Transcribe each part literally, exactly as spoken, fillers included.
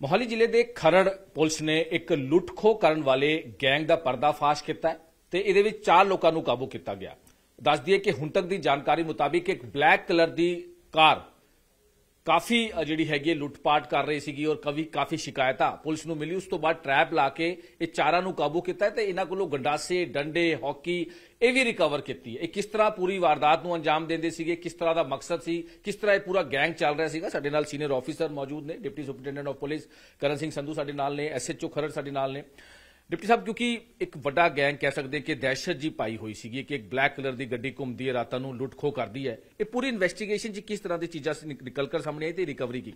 मोहाली जिले के खरड़ पुलिस ने एक लुट खो करन वाले गैंग का पर्दाफाश किया है ते इहदे विच चार लोगों को काबू किया गया। दस दिए कि हुण तक की जानकारी मुताबिक एक ब्लैक कलर की कार काफी जिहड़ी हैगी लुटपाट कर रही सी और कभी काफी शिकायत पुलिस नूं मिली। उस तो बाद ट्रैप ला के ये चारां नूं काबू किया है। इन्हां कोलों गंडासे डंडे हॉकी ये भी रिकवर की है। किस तरह पूरी वारदात नूं अंजाम देंदे सीगे, किस तरह का मकसद सी, किस तरह पूरा गैंग चल रहा सीगा। साडे नाल सीनियर ऑफिसर मौजूद ने, deputy superintendent of police Karan Singh Sandhu साडे नाल ने, एस एच ओ खरड़ साडे नाल ने। डिप्टी साहब, क्योंकि एक वड्डा गैंग कह सकते कि दहशत जी पाई हुई सी कि एक ब्लैक कलर की गड्डी घूमती है, रातां नूं लुट खो करती है, ये पूरी इन्वेस्टिगेशन किस तरह की चीज़ां निकल कर सामने आई तो रिकवरी की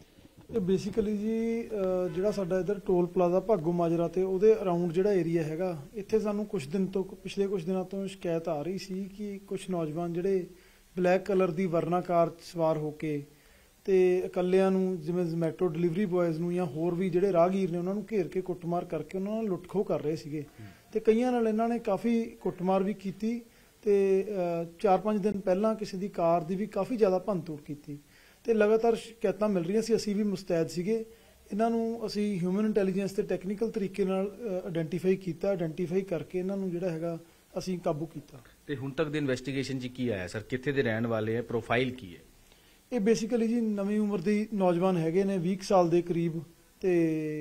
ਇਹ ਬੇਸਿਕਲੀ ਜੀ ਜਿਹੜਾ ਸਾਡਾ ਇਧਰ ਟੋਲ ਪਲਾਜ਼ਾ ਭਾਗੋ ਮਾਜਰਾ ਤੇ ਉਹਦੇ ਅਰਾਊਂਡ ਜਿਹੜਾ ਏਰੀਆ ਹੈਗਾ, ਇੱਥੇ ਸਾਨੂੰ ਕੁਝ ਦਿਨ ਤੋਂ ਪਿਛਲੇ ਕੁਝ ਦਿਨਾਂ ਤੋਂ ਸ਼ਿਕਾਇਤ ਆ ਰਹੀ ਸੀ ਕਿ ਕੁਝ ਨੌਜਵਾਨ ਜਿਹੜੇ ਬਲੈਕ ਕਲਰ ਦੀ ਵਰਨਾ ਕਾਰ ਸਵਾਰ ਹੋ ਕੇ ਤੇ ਇਕੱਲਿਆਂ ਨੂੰ ਜਿਵੇਂ ਜ਼ੋਮੈਟੋ ਡਿਲੀਵਰੀ ਬॉयਜ਼ ਨੂੰ ਜਾਂ ਹੋਰ ਵੀ ਜਿਹੜੇ ਰਾਹਗੀਰ ਨੇ ਉਹਨਾਂ ਨੂੰ ਘੇਰ ਕੇ ਕੁੱਟਮਾਰ ਕਰਕੇ ਉਹਨਾਂ ਨਾਲ ਲੁੱਟਖੋ ਕਰ ਰਹੇ ਸੀਗੇ ਤੇ ਕਈਆਂ ਨਾਲ ਇਹਨਾਂ ਨੇ ਕਾਫੀ ਕੁੱਟਮਾਰ ਵੀ ਕੀਤੀ ਤੇ ਚਾਰ ਪੰਜ ਦਿਨ ਪਹਿਲਾਂ ਕਿਸੇ ਦੀ ਕਾਰ ਦੀ ਵੀ ਕਾਫੀ ਜ਼ਿਆਦਾ ਭੰਨਤੋੜ ਕੀਤੀ ਤੇ ਲਗਾਤਾਰ ਸ਼ਿਕਾਇਤਾਂ ਮਿਲ ਰਹੀਆਂ ਸੀ। ਅਸੀਂ ਵੀ ਮੁਸਤੈਦ ਸੀਗੇ। ਇਹਨਾਂ ਨੂੰ ਅਸੀਂ ਹਿਊਮਨ ਇੰਟੈਲੀਜੈਂਸ ਤੇ ਟੈਕਨੀਕਲ ਤਰੀਕੇ ਨਾਲ ਆਇਡੈਂਟੀਫਾਈ ਕੀਤਾ, ਆਇਡੈਂਟੀਫਾਈ ਕਰਕੇ ਇਹਨਾਂ ਨੂੰ ਜਿਹੜਾ ਹੈਗਾ ਅਸੀਂ ਕਾਬੂ ਕੀਤਾ। ਤੇ ਹੁਣ ਤੱਕ ਦੀ ਇਨਵੈਸਟੀਗੇਸ਼ਨ 'ਚ ਕੀ ਆਇਆ ਸਰ? ਕਿੱਥੇ ਦੇ ਰਹਿਣ ਵਾਲੇ ਹੈ, ਪ੍ਰੋਫਾਈਲ ਕੀ ਹੈ? ਇਹ ਬੇਸਿਕਲੀ ਜੀ ਨਵੀਂ ਉਮਰ ਦੇ ਨੌਜਵਾਨ ਹੈਗੇ ਨੇ, ਵੀਹ ਸਾਲ ਦੇ ਕਰੀਬ, ਤੇ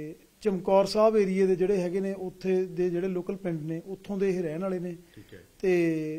ਚਮਕੌਰ ਸਾਹਿਬ ਏਰੀਏ ਦੇ ਜਿਹੜੇ ਹੈਗੇ ਨੇ, ਉੱਥੇ ਦੇ ਜਿਹੜੇ ਲੋਕਲ ਪਿੰਡ ਨੇ ਉੱਥੋਂ ਦੇ ਇਹ ਰਹਿਣ ਵਾਲੇ ਨੇ। ਤੇ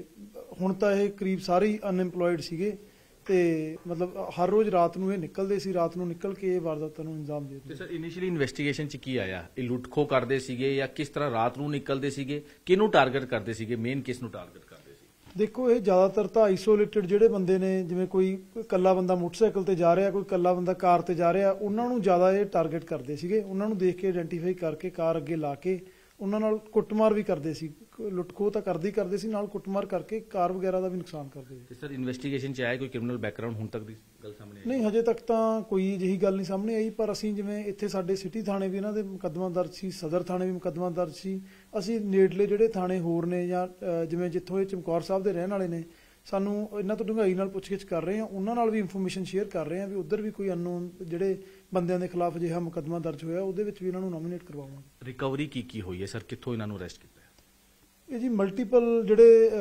ਹੁਣ ਤਾਂ ਇਹ ਕਰੀਬ ਸਾਰੇ ਹੀ ਅਨਐਮਪਲੋਇਡ ਸੀਗੇ ਤੇ ਮਤਲਬ ਹਰ ਰੋਜ਼ ਰਾਤ ਨੂੰ ਇਹ ਨਿਕਲਦੇ ਸੀ, ਰਾਤ ਨੂੰ ਨਿਕਲ ਕੇ ਇਹ ਵਾਰਦਾਤਾਂ ਨੂੰ ਅੰਜਾਮ ਦੇ ਦਿੰਦੇ। ਸਰ, ਇਨੀਸ਼ੀਅਲੀ ਇਨਵੈਸਟੀਗੇਸ਼ਨ 'ਚ ਕੀ ਆਇਆ? ਇਹ ਲੁੱਟਖੋ ਕਰਦੇ ਸੀਗੇ ਜਾਂ ਕਿਸ ਤਰ੍ਹਾਂ ਰਾਤ ਨੂੰ ਨਿਕਲਦੇ ਸੀਗੇ, ਕਿਹਨੂੰ ਟਾਰਗੇਟ ਕਰਦੇ ਸੀਗੇ, ਮੇਨ ਕਿਸ ਨੂੰ ਟਾਰਗੇਟ ਕਰਦੇ ਸੀ? ਦੇਖੋ, ਇਹ ਜ਼ਿਆਦਾਤਰ ਤਾਂ ਆਈਸੋਲੇਟਡ ਜਿਹੜੇ ਬੰਦੇ ਨੇ, ਜਿਵੇਂ ਕੋਈ ਇਕੱਲਾ ਬੰਦਾ ਮੋਟਰਸਾਈਕਲ ਤੇ ਜਾ ਰਿਹਾ, ਕੋਈ ਇਕੱਲਾ ਬੰਦਾ ਕਾਰ ਤੇ ਜਾ ਰਿਹਾ, ਉਹਨਾਂ ਨੂੰ ਜ਼ਿਆਦਾ ਇਹ ਟਾਰਗੇਟ ਕਰਦੇ ਸੀਗੇ। ਉਹਨਾਂ ਨੂੰ ਦੇਖ ਕੇ ਆਇਡੈਂਟੀਫਾਈ ਕਰਕੇ ਕਾਰ ਅੱਗੇ ਲਾ ਕੇ ਉਹਨਾਂ ਨਾਲ ਕੁੱਟਮਾਰ ਵੀ ਕਰਦੇ ਸੀ। ਲੁੱਟਖੋ ਤਾਂ ਕਰਦੇ ਹੀ ਕਰਦੇ ਸੀ, ਨਾਲ ਕੁੱਟਮਾਰ ਕਰਕੇ ਕਾਰ ਵਗੈਰਾ ਦਾ ਵੀ ਨੁਕਸਾਨ ਕਰਦੇ ਸੀ। ਸਰ, ਇਨਵੈਸਟੀਗੇਸ਼ਨ 'ਚ ਆਇਆ ਕੋਈ ਕ੍ਰਿਮੀਨਲ ਬੈਕਗ੍ਰਾਉਂਡ ਹੁਣ ਤੱਕ ਦੀ ਗੱਲ ਸਾਹਮਣੇ ਆਈ? ਨਹੀਂ, ਹਜੇ ਤੱਕ ਤਾਂ ਕੋਈ ਅਜਿਹੀ ਗੱਲ ਨਹੀਂ ਸਾਹਮਣੇ ਆਈ, ਪਰ ਅਸੀਂ ਜਿਵੇਂ ਇੱਥੇ ਸਾਡੇ ਸਿਟੀ ਥਾਣੇ ਵੀ ਇਹਨਾਂ ਦੇ ਮੁਕੱਦਮਾ ਦਰਜ ਸੀ, ਸਦਰ ਥਾਣੇ ਵੀ ਮੁਕੱਦਮਾ ਦਰਜ ਸੀ। ਅਸੀਂ ਨੇੜਲੇ ਜਿਹੜੇ ਥਾਣੇ ਹੋਰ ਨੇ ਜਾਂ ਜਿਵੇਂ ਜਿੱਥੋਂ ਇਹ ਚਮਕੌਰ ਸਾਹਿਬ ਦੇ ਰਹਿਣ ਵਾਲੇ ਨੇ, ਸਾਨੂੰ ਇਹਨਾਂ ਤੋਂ ਡੂੰਘਾਈ ਨਾਲ ਪੁੱਛਗਿੱਛ ਕਰ ਰਹੇ ਹਾਂ, ਉਹਨਾਂ ਨਾਲ ਵੀ ਇਨਫੋਰਮੇਸ਼ਨ ਸ਼ੇਅਰ ਕਰ ਰਹੇ ਹਾਂ ਵੀ ਉੱਧਰ ਵੀ ਕੋਈ ਅਨਨੋਨ ਜਿਹੜੇ ਬੰਦਿਆਂ ਦੇ ਖਿਲਾਫ ਅਜਿਹਾ ਮੁਕੱਦਮਾ ਦਰਜ ਹੋਇਆ, ਉਹਦੇ ਵਿੱਚ ਵੀ ਇਹਨਾਂ ਨੂੰ ਨੋਮੀਨੇਟ ਕਰਵਾਵਾਂਗੇ। ਰਿਕਵਰੀ ਕੀ ਕੀ ਹੋਈ ਹੈ ਸਰ? ਕਿੱਥੋਂ ਇਹਨਾਂ ਨੂੰ ਅਰੈਸਟ ਕੀਤਾ? ਇਹ ਜੀ ਮਲਟੀਪਲ ਜਿਹੜੇ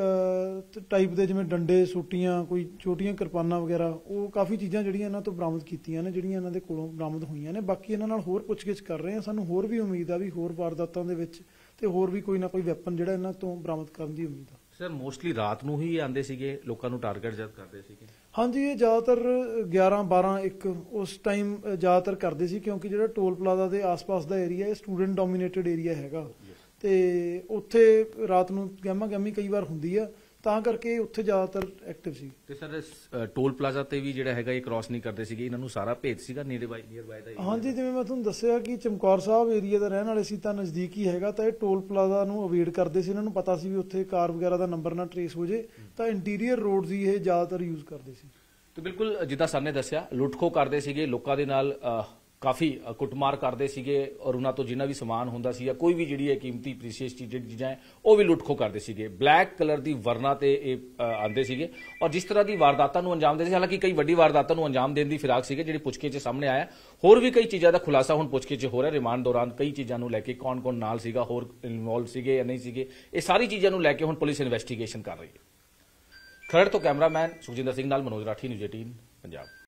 ਟਾਈਪ ਦੇ, ਜਿਵੇਂ ਡੰਡੇ, ਸੋਟੀਆਂ, ਕੋਈ ਛੋਟੀਆਂ ਕਿਰਪਾਨਾਂ ਵਗੈਰਾ, ਉਹ ਕਾਫੀ ਚੀਜ਼ਾਂ ਜਿਹੜੀਆਂ ਇਹਨਾਂ ਤੋਂ ਬਰਾਮਦ ਕੀਤੀਆਂ ਨੇ, ਜਿਹੜੀਆਂ ਇਹਨਾਂ ਦੇ ਕੋਲੋਂ ਬਰਾਮਦ ਹੋਈਆਂ ਨੇ। ਬਾਕੀ ਇਹਨਾਂ ਨਾਲ ਹੋਰ ਪੁੱਛਗਿੱਛ ਕਰ ਰਹੇ ਹਾਂ। ਸਾਨੂੰ ਹੋਰ ਵੀ ਉਮੀਦ ਆ ਵੀ ਹੋਰ ਵਾਰਦਾਤਾਂ ਦੇ ਵਿੱਚ ਤੇ ਹੋਰ ਵੀ ਕੋਈ ਨਾ ਕੋਈ ਵੈਪਨ ਜਿਹੜਾ ਇਹਨਾਂ ਤੋਂ ਬਰਾਮਦ ਕਰਨ ਦੀ ਉਮੀਦ ਆ। ਸਰ, ਮੋਸਟਲੀ ਰਾਤ ਨੂੰ ਹੀ ਆਉਂਦੇ ਸੀਗੇ, ਲੋਕਾਂ ਨੂੰ ਟਾਰਗੇਟ ਜਦ ਕਰਦੇ ਸੀਗੇ? ਹਾਂਜੀ, ਇਹ ਜ਼ਿਆਦਾਤਰ ਗਿਆਰਾਂ ਬਾਰਾਂ ਇੱਕ ਉਸ ਟਾਈਮ ਜ਼ਿਆਦਾਤਰ ਕਰਦੇ ਸੀ, ਕਿਉਂਕਿ ਜਿਹੜਾ ਟੋਲ ਪਲਾਜ਼ਾ ਦੇ ਆਸ-ਪਾਸ ਦਾ ਏਰੀਆ ਇਹ ਸਟੂਡੈਂਟ ਡੋਮੀਨੇਟਡ ਏਰੀਆ ਹੈਗਾ ਤੇ ਉੱਥੇ ਰਾਤ ਨੂੰ ਗਹਿਮਾ ਗਹਿਮੀ ਕਈ ਵਾਰ ਹੁੰਦੀ ਆ, ਤਾਂ ਕਰਕੇ ਉੱਥੇ ਜ਼ਿਆਦਾਤਰ ਐਕਟਿਵ ਸੀ। ਤੇ ਸਰ, ਟੋਲ ਪਲਾਜ਼ਾ ਤੇ ਵੀ ਜਿਹੜਾ ਹੈਗਾ ਇਹ ਕ੍ਰਾਸ ਨਹੀਂ ਕਰਦੇ ਸੀਗੇ, ਇਹਨਾਂ ਨੂੰ ਸਾਰਾ ਭੇਜ ਸੀਗਾ ਨੀਅਰ ਬਾਈ ਨੀਅਰ ਬਾਈ ਦਾ? ਹਾਂਜੀ, ਜਿਵੇਂ ਮੈਂ ਤੁਹਾਨੂੰ ਦੱਸਿਆ ਕਿ ਚਮਕੌਰ ਸਾਹਿਬ ਏਰੀਆ ਦਾ ਰਹਿਣ ਵਾਲੇ ਸੀ ਤਾਂ ਨਜ਼ਦੀਕ ਹੀ ਹੈਗਾ, ਤਾਂ ਇਹ ਟੋਲ ਪਲਾਜ਼ਾ ਨੂੰ ਅਵੋਇਡ ਕਰਦੇ ਸੀ। ਇਹਨਾਂ ਨੂੰ ਪਤਾ ਸੀ ਵੀ ਉੱਥੇ ਕਾਰ ਵਗੈਰਾ ਦਾ ਨੰਬਰ ਨਾ ਟਰੇਸ ਹੋ ਜੇ, ਤਾਂ ਇੰਟੀਰੀਅਰ ਰੋਡਸ ਹੀ ਇਹ ਜ਼ਿਆਦਾਤਰ ਯੂਜ਼ ਕਰਦੇ ਸੀ। ਤੇ ਬਿਲਕੁਲ ਜਿੱਦਾਂ ਸਰ ਨੇ ਦੱਸਿਆ, ਲੁੱਟਖੋ ਕਰਦੇ ਸੀਗੇ, ਲੋਕਾਂ ਦੇ ਨਾਲ ਕਾਫੀ ਕੁੱਟਮਾਰ ਕਰਦੇ ਸੀਗੇ ਔਰ ਉਹਨਾਂ ਤੋਂ ਜਿੰਨਾ ਵੀ ਸਮਾਨ ਹੁੰਦਾ ਸੀ ਜਾਂ ਕੋਈ ਵੀ ਜਿਹੜੀ ਹੈ ਕੀਮਤੀ ਪ੍ਰੀਸ਼ੀਅਸ ਚੀਜ਼ਾਂ ਹੈ ਉਹ ਵੀ ਲੁੱਟਖੋ ਕਰਦੇ ਸੀਗੇ। ਬਲੈਕ ਕਲਰ ਦੀ ਵਰਨਾ ਤੇ ਇਹ ਆਉਂਦੇ ਸੀਗੇ ਔਰ ਜਿਸ ਤਰ੍ਹਾਂ ਦੀ ਵਾਰਦਾਤਾਂ ਨੂੰ ਅੰਜਾਮ ਦਿੰਦੇ ਸੀ, ਹਾਲਾਂਕਿ ਕਈ ਵੱਡੀ ਵਾਰਦਾਤਾਂ ਨੂੰ ਅੰਜਾਮ ਦੇਣ ਦੀ ਫਿਰਾਕ ਸੀਗੇ, ਜਿਹੜੀ ਪੁੱਛਗਿੱਛ 'ਚ ਸਾਹਮਣੇ ਆਇਆ। ਹੋਰ ਵੀ ਕਈ ਚੀਜ਼ਾਂ ਦਾ ਖੁਲਾਸਾ ਹੁਣ ਪੁੱਛਗਿੱਛ 'ਚ ਹੋ ਰਿਹਾ। ਰਿਮਾਂਡ ਦੌਰਾਨ ਕਈ ਚੀਜ਼ਾਂ ਨੂੰ ਲੈ ਕੇ ਕੌਣ ਕੌਣ ਨਾਲ ਸੀਗਾ, ਹੋਰ ਇਨਵੋਲਵ ਸੀਗੇ ਜਾਂ ਨਹੀਂ ਸੀਗੇ, ਇਹ ਸਾਰੀ ਚੀਜ਼ਾਂ ਨੂੰ ਲੈ ਕੇ ਹੁਣ ਪੁਲਿਸ ਇਨਵੈਸਟੀਗੇਸ਼ਨ ਕਰ ਰਹੀ ਹੈ। ਖਰੜ ਤੋਂ ਕੈਮਰਾਮੈਨ ਸੁਖਜਿੰਦਰ ਸਿੰਘ ਨਾਲ ਮਨੋਜ ਰਾਠੀ, ਨਿਊਜ਼ ਅਠਾਰਾਂ ਪੰਜਾਬ।